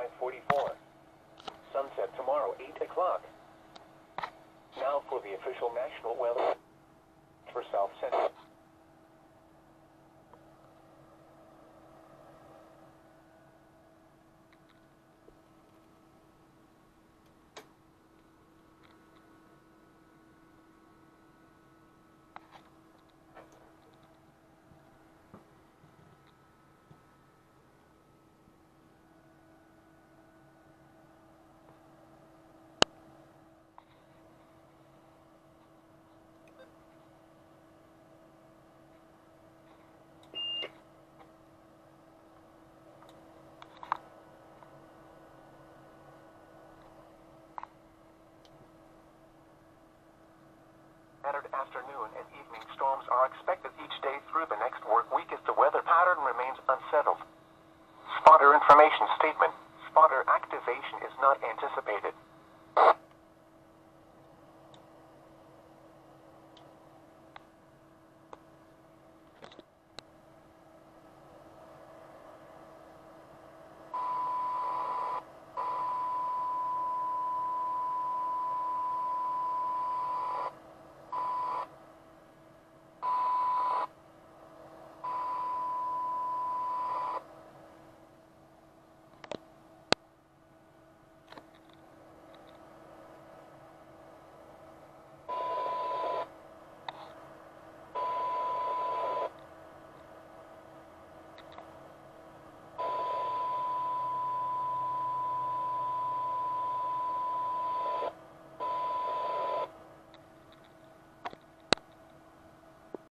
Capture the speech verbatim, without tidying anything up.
five forty-four. Sunset tomorrow, eight o'clock. Now for the official national weather for South Central. Saturday afternoon and evening storms are expected each day through the next work week as the weather pattern remains unsettled. Spotter information statement. Spotter activation is not anticipated.